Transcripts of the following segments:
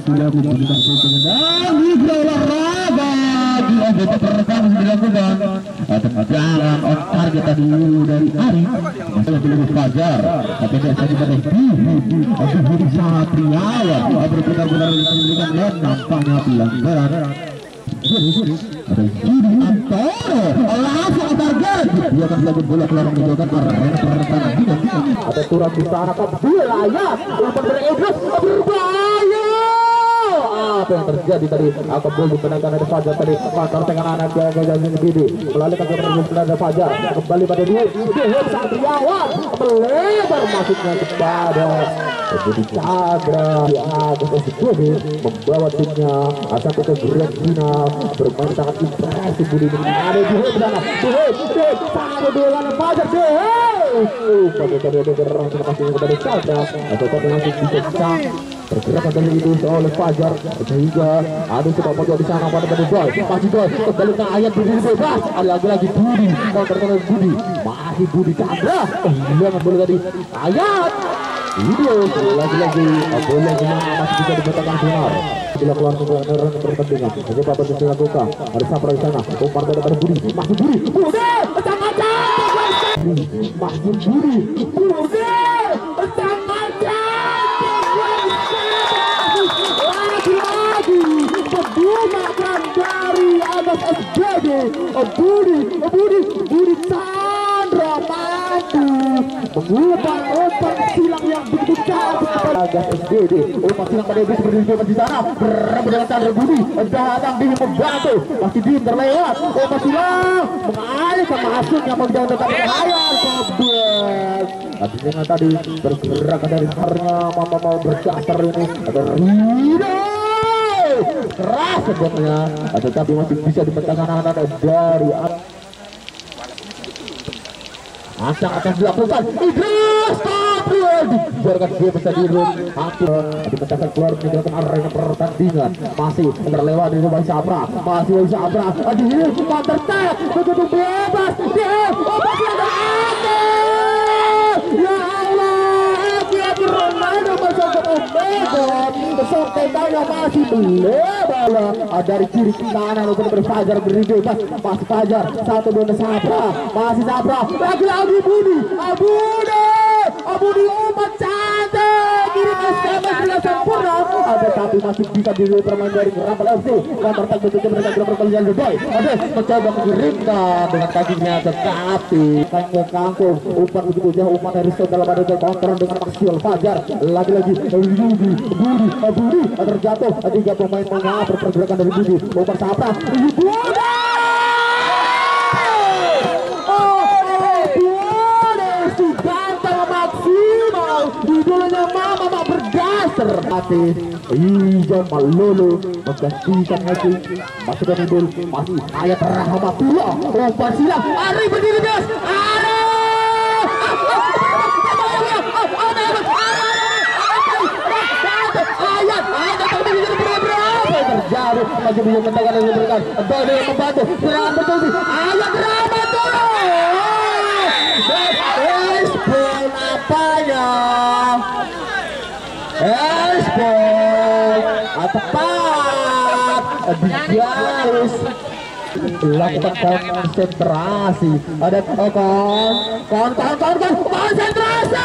sudah memberikan pertandingan dan Liga Olahraga di anggota pertama dilakukan jalan on target tadi dari Ari masalah belum Fajar tapi dia saja dari Budi Satriawan benar-benar memberikan dan nampaknya pelanggaran ada Budi Antoro langsung target dia akan melakukan bola keluar menjauhkan arena pertandingan ada turun di sana ke wilayah umpan dari Idris berbahaya apa yang terjadi tadi akan bola dikenakan ada Fajar tadi pasar tengah anak Gajah Bidi melalui kaki berhubungan ada Fajar kembali pada dia Satriawan melebar masuknya kepada Budi Chandra Agus Budi membawa timnya sampai ke grand final bermain sangat impresif Budi ini ada di sana sangat dengan Fajar pada berang masih kepada Chandra atau tapi langsung bisa pergerakan dari itu oleh Fajar sehingga ada sepak bola di sana pada Boy masih Boy kembali ke ayat berdiri bebas ada lagi Budi counter Budi masih Budi Chandra yang bola tadi ayat video lagi-lagi bola masih bisa dibatalkan benar bila keluar ke pertandingan coba apa yang dilakukan ada Sapra di sana umpan dari Budi masih Budi masih Budi menggunakan dari Agus SBD Budi Chandra mampu mengubah umpan silang yang begitu cantik Agus SBD umpan silang pada Iblis berdiri di sana berebut dengan Chandra Budi datang di membantu masih Dim terlewat umpan silang mengalihkan masuknya menjauh tetap bahaya kobes artinya tadi bergerak dari karena mau berdasar ini ada Rido keras sebetulnya tetapi masih bisa dipecahkan anak dari asal akan dilakukan Idris biarkan dia bisa dirut hampir dipecahkan keluar meninggalkan arena pertandingan masih terlewat dari Wahyu Sapra masih Wahyu Sapra aduh counter attack begitu bebas dia masih ada ya Allah dia Ronaldo masuk ke Omega sampai tanya masih melebar dari kiri ke kanan untuk berfajar beri bebas masih Fajar satu dua Sapra masih Sapra lagi Budi Budi umpan cantik kirim SMS bila sempurna ada tapi masih bisa diri permain dari Rampal FC counter attack betul mereka gerak berkalian Boy ada mencoba mengirimkan dengan kakinya tetapi kangkung umpan begitu jauh umpan dari dalam ada counter dengan maksimal Fajar lagi-lagi Budi terjatuh tiga pemain mengapa pergerakan dari Budi umpan Sapra Budi idolanya mama berdasar hati Ijan Malolo menggantikan Messi masuk dari gol masih ayat Rahmatullah umpan silang Ari berdiri bebas ayat terjadi masih bisa mentekan dan memberikan Boy yang membantu serangan betul ayat Rahmatullah Espon apanya Espon tepat di garis lakukan konsentrasi ada konsentrasi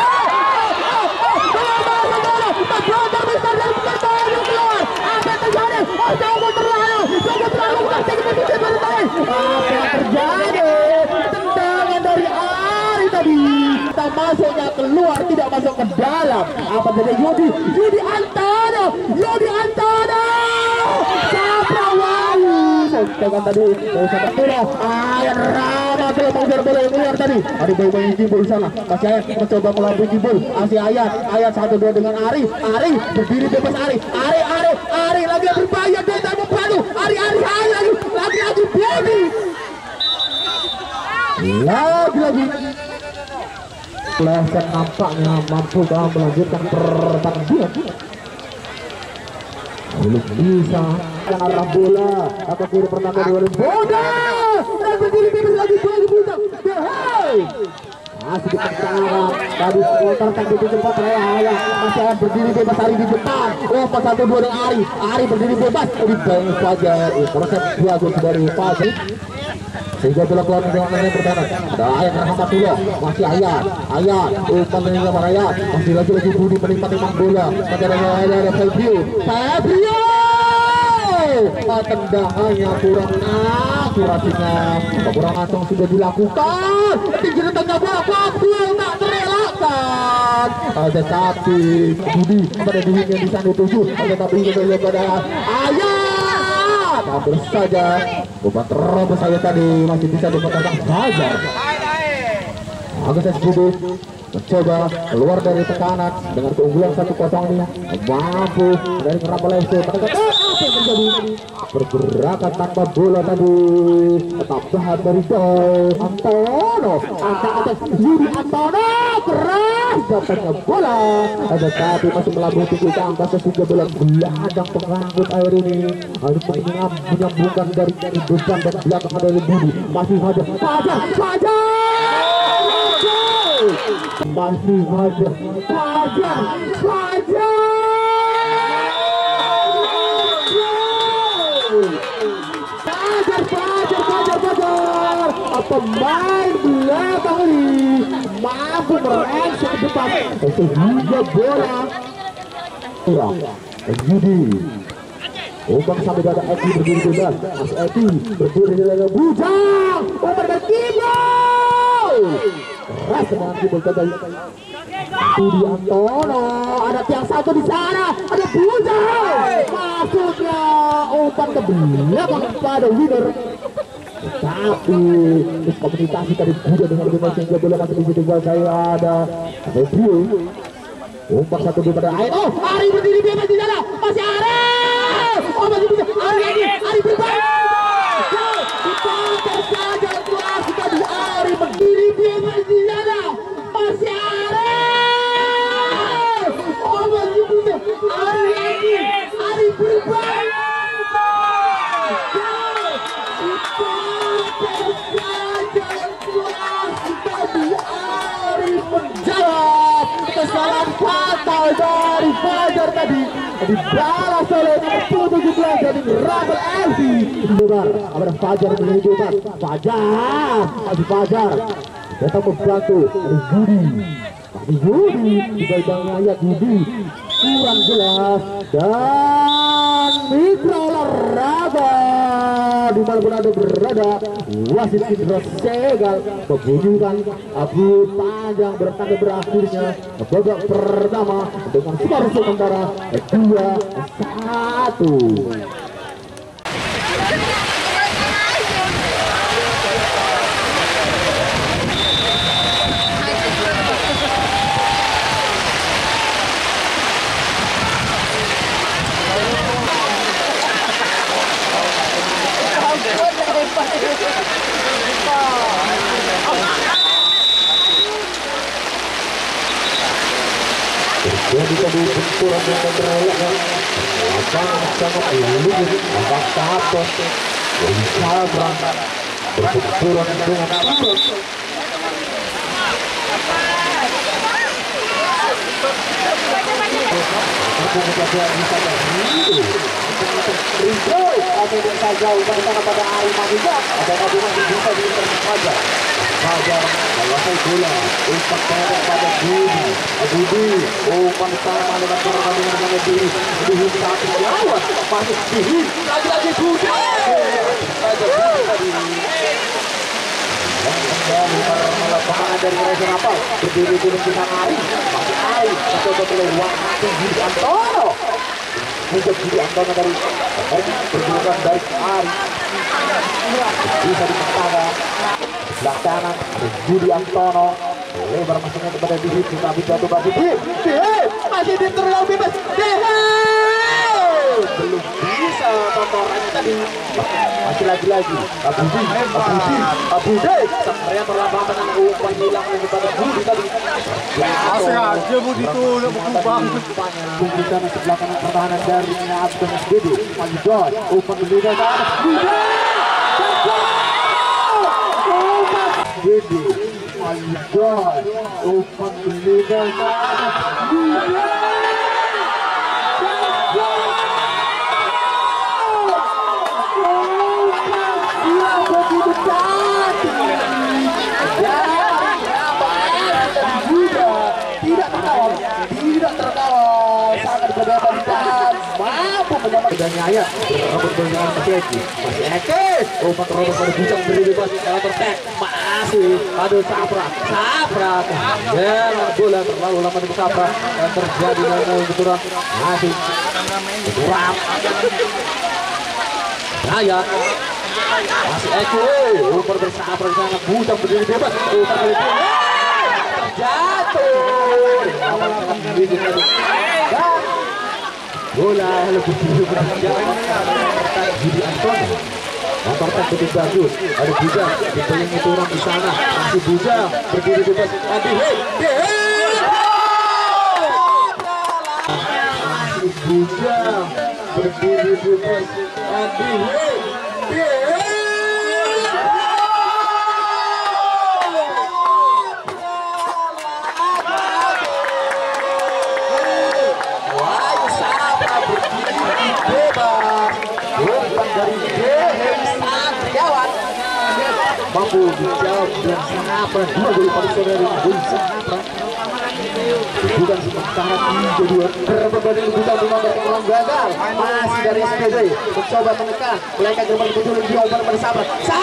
apa terjadi tendangan dari Ari tadi masuknya keluar tidak masuk ke dalam apa saja Yudi Antara Sapra Wahyu dengan tadi Sapra ayat Rama telah mengejar bola yang keluar tadi ada Boy Jibul sana masih Ayat mencoba melambung Jibul masih Ayat 1-2 dengan Ari berdiri bebas Ari lagi berbahaya dia tak membantu Ari lagi Budi lagi Leicester nampaknya mampu melanjutkan pertandingan belum bisa yang arah bola atau kiri pertama dari bola dan berdiri bebas lagi buta masih di pertahanan tadi melontarkan di tempat Raya masih berdiri bebas Ari di depan. Pas 1-2 dari Ari berdiri bebas di bawah Fajar. Proses bagus dari Fajar sehingga bola keluar dengan yang pertahanan. Ada Ayat Rahmatullah masih Ayat umpan dari Raya masih lagi Budi menikmati bola. Ada Fabio tendangannya kurang akurasinya, kurang asing sudah dilakukan. Tinggi tengah bola Fabio tak terelakkan. Ada tapi Budi pada dirinya di sana tujuh. Ada tapi pada Ayat hampir saja umpan terobos saya tadi masih bisa dikatakan Fajar. Agus Budi mencoba keluar dari tekanan dengan keunggulan 1-0 ini, mampu dari Kerapal FC apa yang terjadi, pergerakan tanpa bola tadi tetap sehat dari Antono, angkat atas Yudi Antono, keras datangnya bola, ada tapi masih melambung tinggi ke angka sehingga bola gelandang pengangkut air ini harus menyambungkan dari depan dan belakang dari Budi, masih ada Fajar masih ada Fajar pemain belakang ini mampu mereaksi ke depan sehingga bola kurang. Yudi umpan sampai pada Eki berdiri bebas. Mas Eki berdiri dengan bujang umpan dan kibol keras dengan kibol tadi Budi Antono. Ada tiang satu di sana, ada bujang maksudnya umpan ke belakang pada winner, tapi komunikasi tadi Budi dengan Budi sehingga bola masih bisa dikuasai. Ada review umpan 1-2 pada Ari. Ari berdiri bebas di sana, masih Ari masih bisa Ari berbalik dipantar saja kelas tadi. Ari berdiri bebas di sana, masih Ari masih bisa Ari berbalik menjawab kesalahan fatal dari Fajar tadi dibalas oleh nomor 17 dari Kerapal FC. Benar, ada Fajar menjadi bebas. Fajar datang membantu Budi di bidangnya Ayat Budi kurang jelas. Dan mitra olahraga dimanapun Anda berada, wasit Indra Segal membunyikan abu panjang bertanda berakhirnya babak pertama dengan skor sementara 2-1. Jadi tadi benturan yang terelakkan sangat lulus agak tapos bisa berangkat berbenturan dengan tapos. Saja umpan pada Ari Madura ada Madura bisa diintervensi Fajar menguasai bola umpan pada Budi umpan sama dengan pertandingan dengan Budi satu lawan masih Budi lagi Budi kembali lapangan dari Kerapal berdiri di depan Ari mencoba keluar Budi Antono untuk Budi Antono dari pergerakan dari Ari bisa dipaksakan sebelah kanan Budi Antono lebar masuknya kepada Dihi tapi jatuh bagi masih diterlalu bebas belum bisa tontorannya tadi masih lagi-lagi Abudi sampai perlawanan dengan umpan hilang kepada Budi tadi sengaja Budi itu udah berkubang Budi sana sebelah kanan pertahanan dari Abdul Budi Majidor umpan Budi Budi God, umpan belikan tidak terkawal, sangat berdampak mampu menyamakan dan nyaya rambut dengan masih Eki, umpan terobos pada bujang beri bebas kalau tertek masih aduh Sapra jalan bola terlalu lama dengan Sapra dan terjadi dengan benturan masih kurang Nyaya masih Eki umpan bersapra sangat bujang berdiri bebas umpan beri jatuh bola lebih dulu berjalan Judi Anton motor tak begitu bagus ada Bujang dibayang itu orang di sana masih Bujang berdiri bebas masih Bujang berdiri bebas dari Satriawan mampu dijawab dan Sapra dua daripada saudari Sapra bukan sementara 3-2 berbeda bukan memang gagal masih dari SPZ mencoba menekan melainkan gerbang betul dioper pada Sapra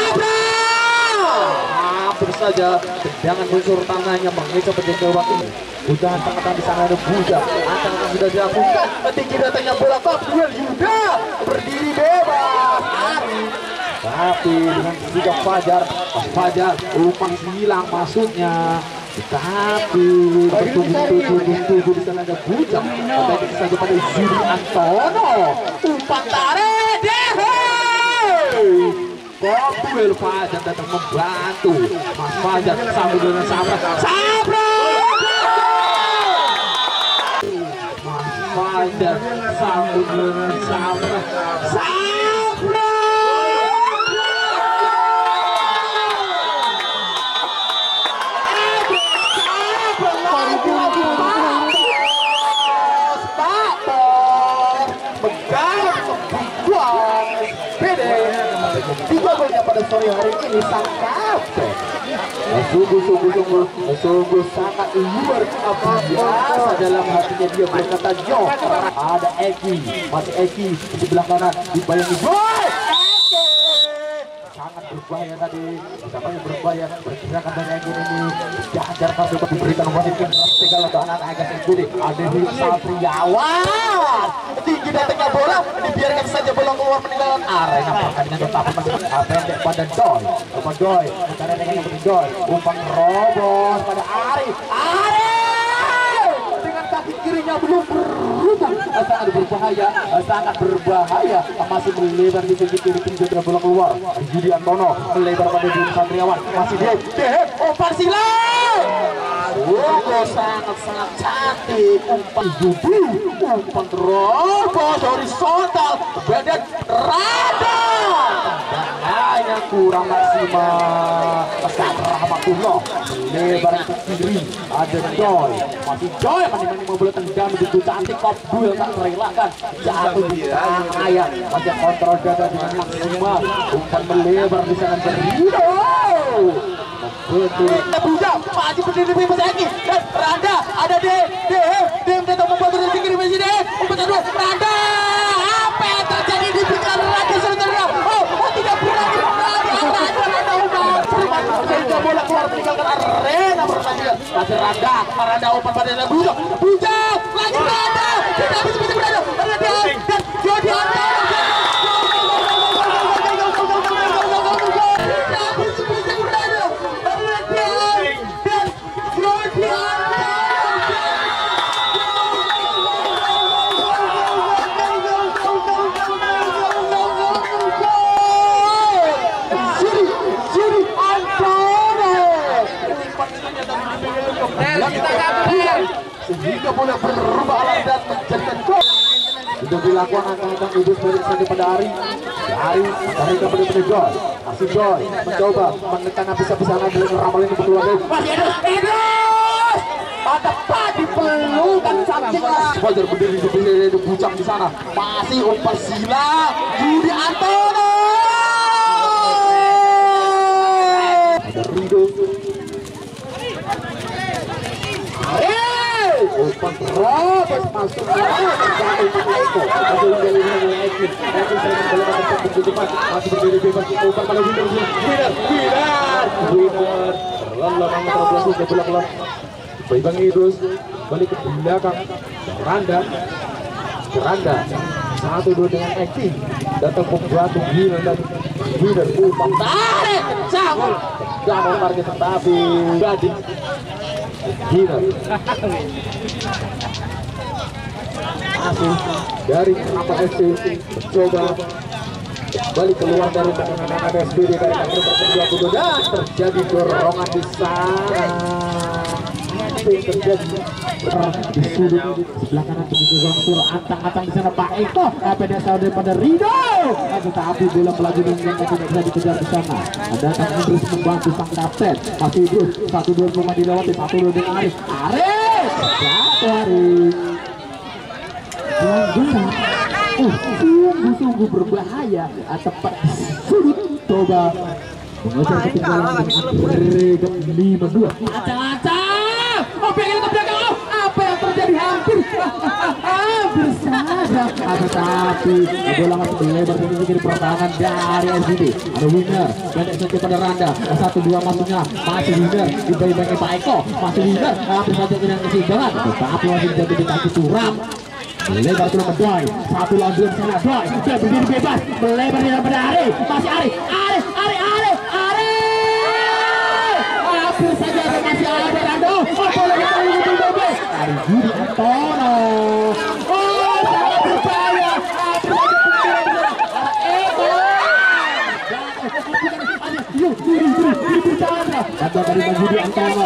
hampir saja tendangan unsur tangannya mengecoh penjaga waktu ini udahan tangan di sana ada Bujang antara sudah dilakukan tinggi datangnya bola Abdul Yuda berdiri bebas tapi dengan juga Fajar umpan hilang maksudnya tapi bertubuh di sana ada Bujang kembali saja pada Judi Antono umpan tarik Abdul Fajar datang membantu Mas Fajar sambut dengan Sapra Fajar sambut dengan Sapra tiga golnya pada sore hari ini sang kapten sungguh sangat luar biasa dalam hatinya dia berkata jauh ada Eki masih Eki di sebelah kanan dibayangi sangat berbahaya tadi siapa yang berbahaya bergerakan dari Eki ini diajar kartu diberikan wasit ke segala anak agak sendiri ada di Satriawan tinggi datangnya bola dibiarkan saja bola keluar meninggalkan arena pertandingan tetapi masih pendek pada Doi cara dengan Doi umpan robos pada Ari dengan kaki kirinya belum berubah sangat berbahaya masih melebar di sisi kiri juga bola keluar Judi Antono melebar pada Judi Satriawan masih Deheb umpan silang sangat cantik umpan Judi umpan terobos horizontal badan rada tendangannya kurang maksimal Rahmatullah lebar ke kiri ada Doi masih Doi mani bola tendang begitu cantik Abdul tak relakan jatuh di tangan ayah masih kontrol dada dengan maksimal umpan melebar di sana Berido betul Bujang maju berdiri bebas lagi dan Randa ada Dem datang membantu dari kiri masih umpan kedua Randa apa yang terjadi di pikiran Randa saudara tidak berani Randa umpan bola keluar meninggalkan arena pertandingan masih Randa umpan pada Bujang lagi Randa tidak bisa berada dan Judi sehingga bola berubah arah dan menjadikan gol untuk dilakukan angka-angka Idrus balik saja pada Ari. Ari kepada Joy. Masih Joy mencoba menekan habis-habisan dengan ramal ini keluar dari masih Idrus. Tepat dipelukan Samcila. Fajar berdiri di puncak di sana. Masih umpan silang Budi Antono. Ada Rido. Umpan terobos masuk ke terjatuh ke Eko. Masih menjalani dengan Ekin. Ekin saya kembali ke depan. Masih berdiri bebas. Umpan pada Winner. Terlalu lama terobos ke belakang. Bang Idrus balik ke belakang. Randa 1-2 dengan Ekin. Datang membantu Winner dan Winner umpan tarik kencang. Jangan target tetapi Gading Winner masih dari Rapat FC mencoba balik keluar dari tengah-tengah PSBD dari nomor 22 dan terjadi dorongan di sana. Terjadi di sudut sebelah kanan begitu Gangsur antang-antang di sana Pak Eko pada saat daripada Rido, tetapi bola melaju dengan tidak bisa dikejar di sana. Ada Idrus membantu sang kapten. Masih Idrus 1-2 pemain dilewati 1-2 dengan Arif. Sungguh berbahaya. Tepat sudut coba mengejar ketinggalan dengan 5-2. Oh, pengen ke belakang. Apa yang terjadi? Hampir saja. Tetapi bola masih melebar dari kiri pertahanan dari RGB. Ada Winner pendek saja pada Randa. 1-2 masuknya masih Winner dibayi-bayi Pak Eko. Masih Winner hampir saja dengan kesimbangan, tetapi masih menjadi di kaki Turam. Melebar turun ke Doy. 1 lawan 2 sana Doy. Dia berdiri bebas. Melebar di pada Ari. Masih Ari. Hampir saja masih ada Rando. Ari Budi Antono. Oh, sangat berbahaya. Kata dari Budi Antono.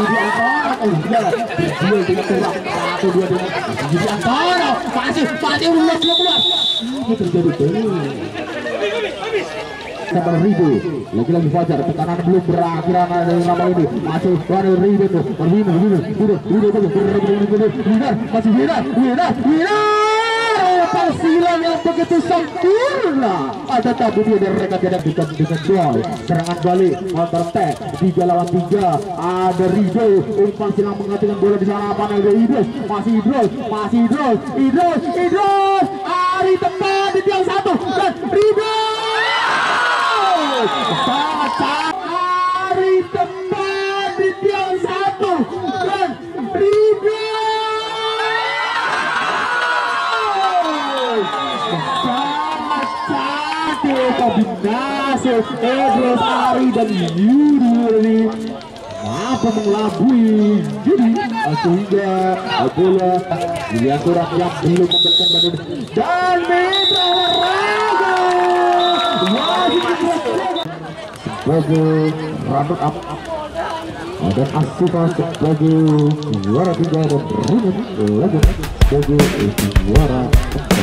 Berjual dengan kurang 1-2 dengan Budi Antono. Masih keluar. Ini terjadi Sabar Rido, lagi-lagi Fajar, tekanan belum berakhir dari ramal ini. Masih ada Rido tuh, masih Winner. Silang yang begitu sempurna. Ada tabu dia dari mereka tidak dengan Doy. Serangan balik counter attack 3 lawan 3. Ada Rido, umpan silang menggantikan bola di sana. Apa ada Idrus? Masih Idrus. Ari tepat di tiang 1 dan Rido. Sangat Ari tepat di tiang 1 dan Rido. Kombinasi Idrus, Ari dan Yudi mampu mengelabui Yudi sehingga bola yang kurang yang belum memberikan badan dan Mitra sebagai runner up dan Asifa sebagai juara 3 dan Ruben sebagai juara